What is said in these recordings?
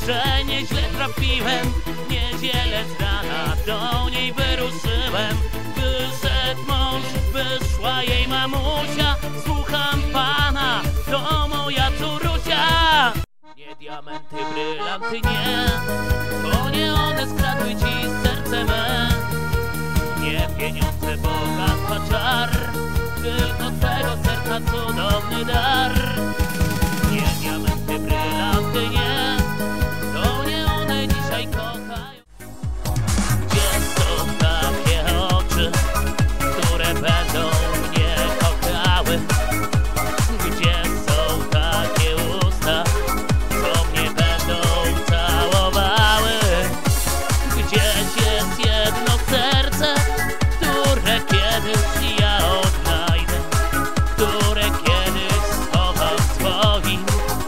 że nieźle trafiłem. W niedzielę z rana do niej wyruszyłem. Wyszedł mąż, wyszła jej mamusia. Słucham pana, to moja córusia. Nie diamenty, brylanty, nie, to nie one skradły ci serce me. Nie pieniądze, bogactwa czar, tylko twego serca cudowny dar. Nie diamenty, brylanty, nie, to nie one dzisiaj kochają. Gdzie są takie oczy, które będą mnie kochały? Gdzie są takie usta, co mnie będą całowały? Gdzieś jest jedno serce, które kiedyś ja odnajdę, które kiedyś schowam w swoim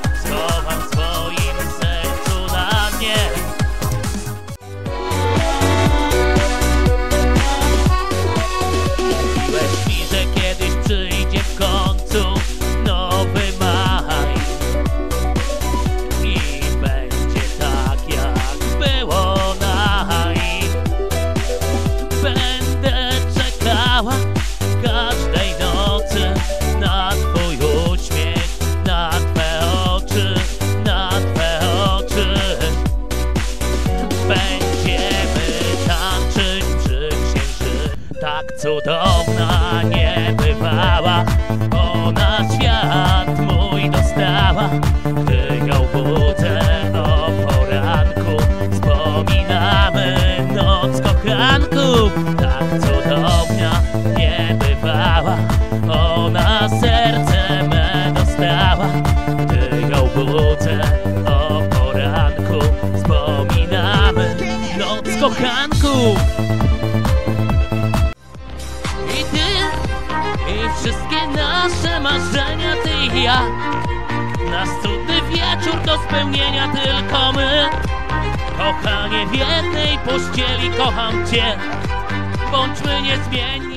sercu na dnie. Mówiłeś mi, że kiedyś przyjdzie w końcu nowy maj i będzie tak, jak było naj. Będę czekała każdej nocy na twój uśmiech, na twe oczy, na twe oczy. Będziemy tańczyć przy księżycu. Tak cudowna nie bywała, ona świat mój dostała. Gdy ją budzę o poranku, wspominamy noc kochanków. Tak cudowna nie bywała, ona serce me dostała. Gdy ją budzę o poranku, wspominamy noc kochanków. I ty, i wszystkie nasze marzenia, ty i ja. Nasz cudny wieczór do spełnienia tylko my. Kochanie, w jednej pościeli kocham cię. Bądźmy niezmienni.